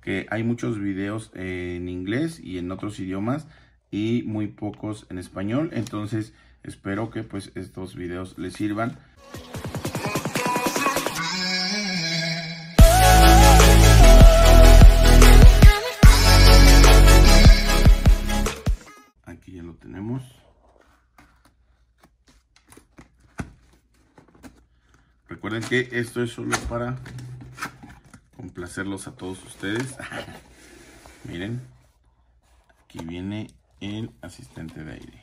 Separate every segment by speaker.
Speaker 1: que hay muchos videos en inglés y en otros idiomas y muy pocos en español. Entonces espero que pues estos videos les sirvan. Aquí ya lo tenemos. Recuerden que esto es solo para complacerlos a todos ustedes. Miren, aquí viene el asistente de aire.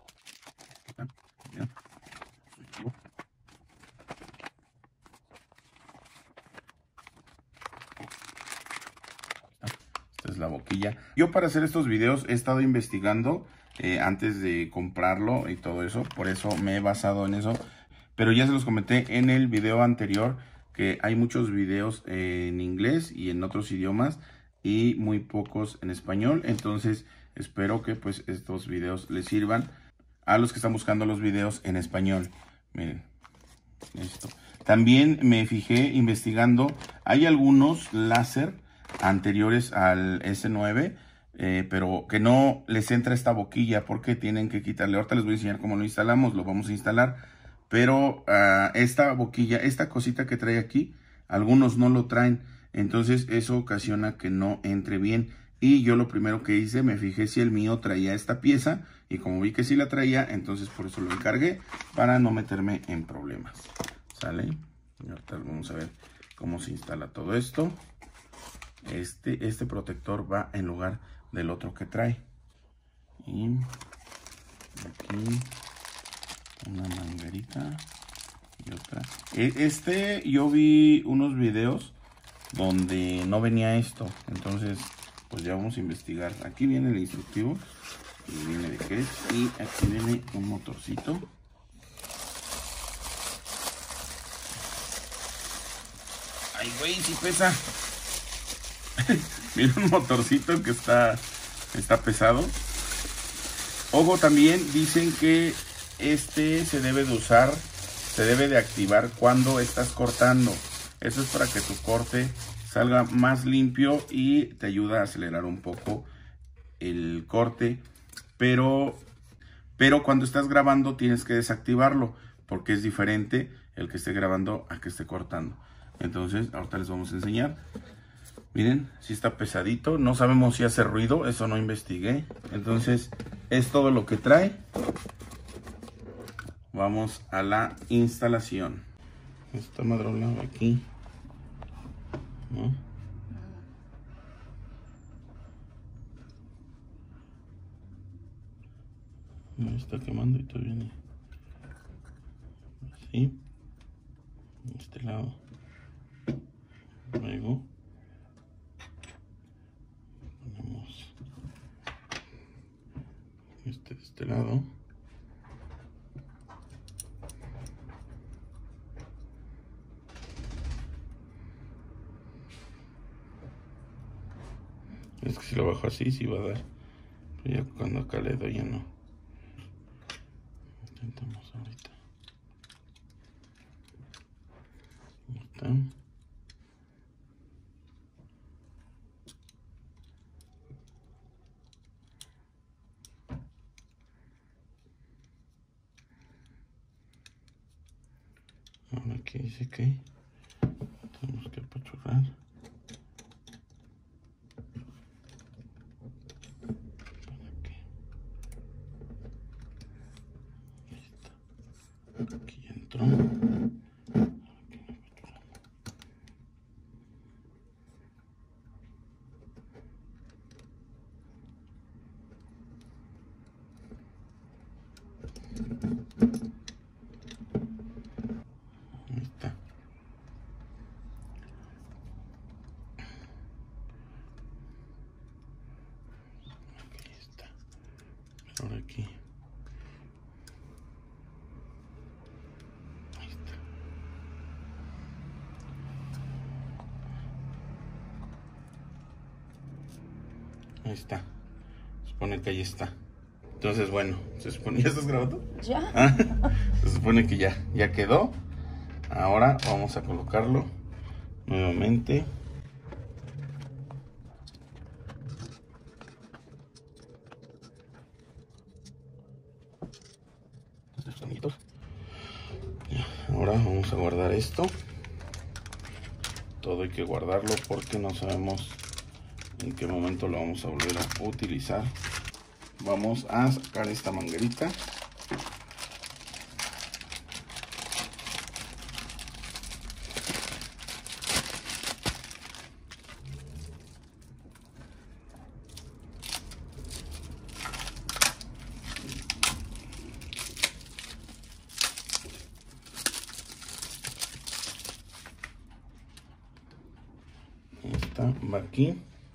Speaker 1: Esta es la boquilla. Yo para hacer estos videos he estado investigando antes de comprarlo y todo eso. Por eso me he basado en eso. Pero ya se los comenté en el video anterior que hay muchos videos en inglés y en otros idiomas y muy pocos en español. Entonces espero que pues estos videos les sirvan a los que están buscando los videos en español. Miren esto. También me fijé investigando, hay algunos láser anteriores al S9, pero que no les entra esta boquilla porque tienen que quitarle. Ahorita les voy a enseñar cómo lo instalamos, lo vamos a instalar. Pero esta boquilla, esta cosita que trae aquí, algunos no lo traen. Entonces eso ocasiona que no entre bien. Y yo lo primero que hice, me fijé si el mío traía esta pieza. Y como vi que sí la traía, entonces por eso lo encargué, para no meterme en problemas. ¿Sale? Y ahorita vamos a ver cómo se instala todo esto. Este protector va en lugar del otro que trae. Y aquí una manguerita y otra. Yo vi unos videos donde no venía esto, entonces pues ya vamos a investigar. Aquí viene el instructivo y viene de qué es, y aquí viene un motorcito. Ay güey, sí pesa. Viene un motorcito que está pesado. Ojo, también dicen que se debe de usar, se debe de activar cuando estás cortando. Eso es para que tu corte salga más limpio y te ayuda a acelerar un poco el corte. Pero cuando estás grabando tienes que desactivarlo, porque es diferente el que esté grabando a que esté cortando. Entonces ahorita les vamos a enseñar. Miren, si está pesadito, no sabemos si hace ruido, eso no investigué. Entonces es todo lo que trae. Vamos a la instalación. Esta madrona aquí, ¿no? Me está quemando y todavía viene así. De este lado. Luego ponemos de este lado. Es que si lo bajo así, sí va a dar. Pero ya cuando acá le doy ya no. Intentamos ahorita. Ahí está. Ahora aquí dice que tenemos que apachurrar. Aquí entró. Ahí está. Aquí está. Ahora aquí. Ahí está. Se supone que ahí está. Entonces, bueno, se supone... ¿Ya estás grabando?
Speaker 2: Ya.
Speaker 1: ¿Ah? Se supone que ya quedó. Ahora vamos a colocarlo nuevamente. amiguitos. Ahora vamos a guardar esto. Todo hay que guardarlo porque no sabemos en qué momento lo vamos a volver a utilizar. Vamos a sacar esta manguerita. Esta va aquí.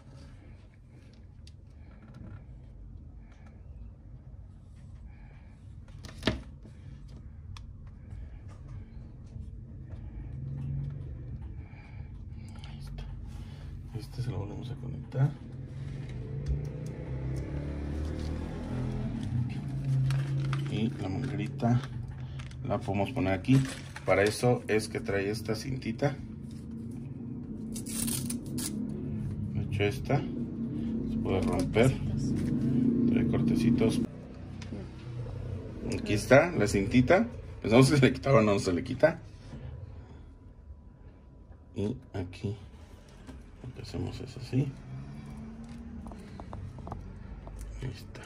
Speaker 1: Este se lo volvemos a conectar. Y la manguerita la podemos poner aquí. Para eso es que trae esta cintita. De hecho, esta se puede romper. Trae cortecitos. Aquí está la cintita. Pensamos que se le quitaba, no se le quita. Y aquí lo que hacemos es así. Ahí está.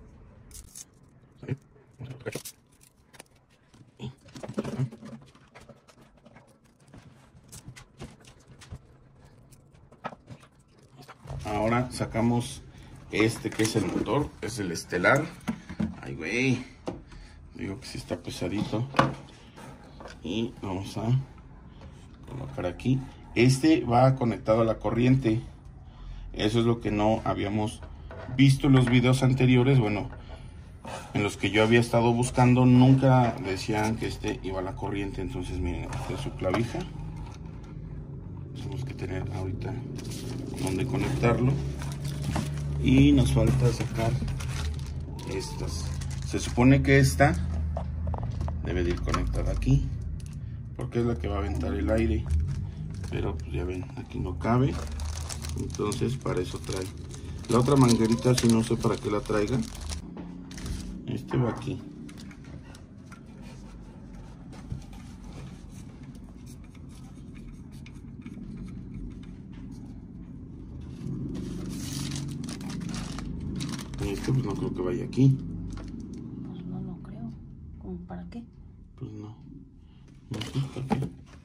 Speaker 1: Ahora sacamos este que es el motor, es el estelar. Ay, güey, digo que sí está pesadito. Y vamos a colocar aquí. Este va conectado a la corriente. Eso es lo que no habíamos visto en los videos anteriores. Bueno, en los que yo había estado buscando, nunca decían que este iba a la corriente. Entonces miren, esta es su clavija. Tenemos que tener ahorita donde conectarlo. Y nos falta sacar estas. Se supone que esta debe de ir conectada aquí, porque es la que va a aventar el aire. Pero pues ya ven, aquí no cabe. Entonces para eso trae. La otra manguerita, si no sé para qué la traiga. Este va aquí. Este pues no creo que vaya aquí.
Speaker 2: Pues no creo. ¿Cómo para qué?
Speaker 1: Pues no. No sé para qué.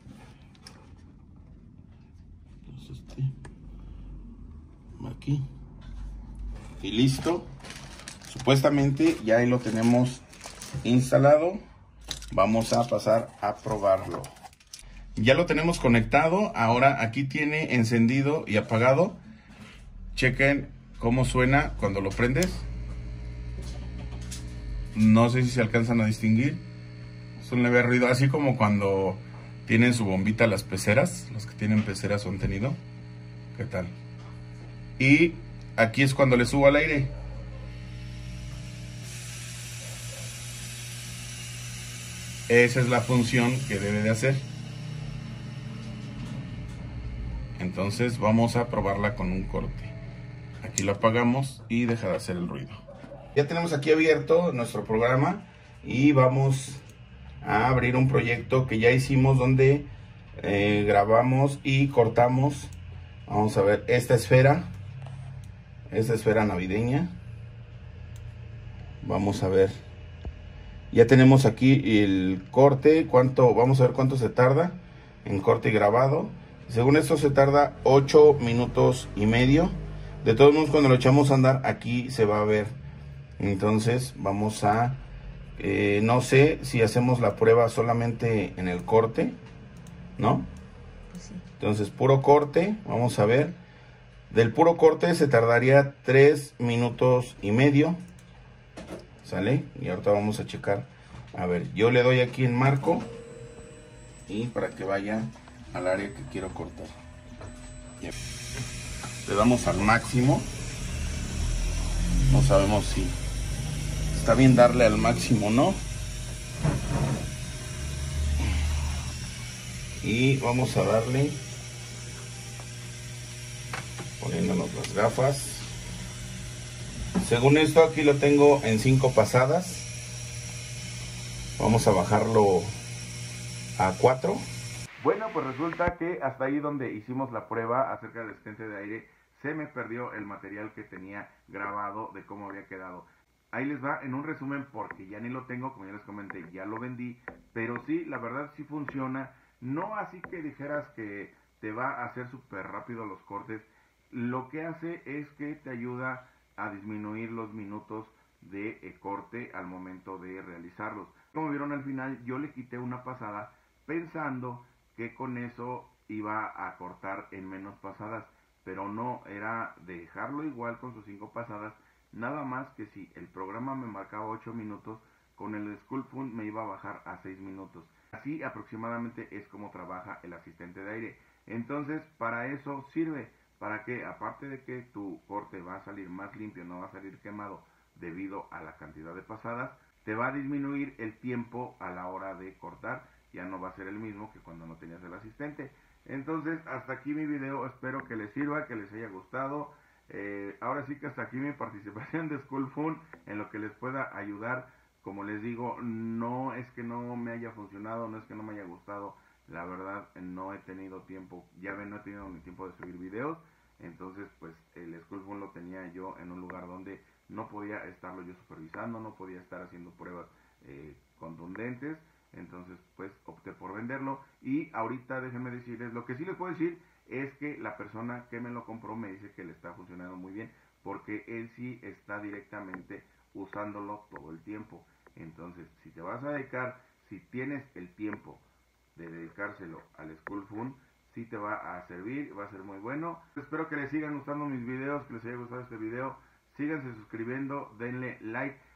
Speaker 1: Entonces este va aquí. Y listo. Supuestamente ya ahí lo tenemos instalado. Vamos a pasar a probarlo. Ya lo tenemos conectado. Ahora aquí tiene encendido y apagado. Chequen cómo suena cuando lo prendes. No sé si se alcanzan a distinguir. Es un leve ruido, así como cuando tienen su bombita las peceras. Los que tienen peceras o han tenido. ¿Qué tal? Y aquí es cuando le subo al aire. Esa es la función que debe de hacer. Entonces vamos a probarla con un corte. Aquí lo apagamos y deja de hacer el ruido. Ya tenemos aquí abierto nuestro programa y vamos a abrir un proyecto que ya hicimos donde grabamos y cortamos. Vamos a ver esta esfera navideña. Vamos a ver. Ya tenemos aquí el corte. Vamos a ver cuánto se tarda en corte y grabado. Según esto se tarda 8 minutos y medio. De todos modos, cuando lo echamos a andar, aquí se va a ver. Entonces, vamos a... no sé si hacemos la prueba solamente en el corte, ¿no?
Speaker 2: Pues sí.
Speaker 1: Entonces, puro corte, vamos a ver. Del puro corte se tardaría 3 minutos y medio. ¿Sale? Y ahorita vamos a checar. A ver, yo le doy aquí en marco. Y para que vaya al área que quiero cortar. Bien. Le damos al máximo. No sabemos si está bien darle al máximo o no. Y vamos a darle, poniéndonos las gafas. Según esto aquí lo tengo en 5 pasadas. Vamos a bajarlo a 4. Bueno, pues resulta que hasta ahí donde hicimos la prueba acerca del asistente de aire, se me perdió el material que tenía grabado de cómo había quedado. Ahí les va en un resumen porque ya ni lo tengo, como ya les comenté, ya lo vendí, pero sí, la verdad sí funciona, no así que dijeras que te va a hacer súper rápido los cortes, lo que hace es que te ayuda a disminuir los minutos de corte al momento de realizarlos. Como vieron al final, yo le quité una pasada pensando que con eso iba a cortar en menos pasadas, pero no, era dejarlo igual con sus 5 pasadas, nada más que si el programa me marcaba 8 minutos, con el SchoolFund me iba a bajar a 6 minutos. Así aproximadamente es como trabaja el asistente de aire. Entonces, para eso sirve, para que aparte de que tu corte va a salir más limpio, no va a salir quemado debido a la cantidad de pasadas, te va a disminuir el tiempo a la hora de cortar, ya no va a ser el mismo que cuando no tenías el asistente. Entonces, hasta aquí mi video, espero que les sirva, que les haya gustado. Ahora sí que hasta aquí mi participación de SchoolFund en lo que les pueda ayudar. Como les digo, no es que no me haya funcionado, no es que no me haya gustado. La verdad, no he tenido tiempo, ya ven, no he tenido ni tiempo de subir videos. Entonces, pues el SchoolFund lo tenía yo en un lugar donde no podía estarlo yo supervisando, no podía estar haciendo pruebas contundentes. Entonces, pues opté por venderlo. Y ahorita déjenme decirles, lo que sí les puedo decir es que la persona que me lo compró me dice que le está funcionando muy bien, porque él sí está directamente usándolo todo el tiempo. Entonces, si te vas a dedicar, si tienes el tiempo de dedicárselo al SchoolFund, sí te va a servir, va a ser muy bueno. Espero que les sigan gustando mis videos, que les haya gustado este video. Síganse suscribiendo, denle like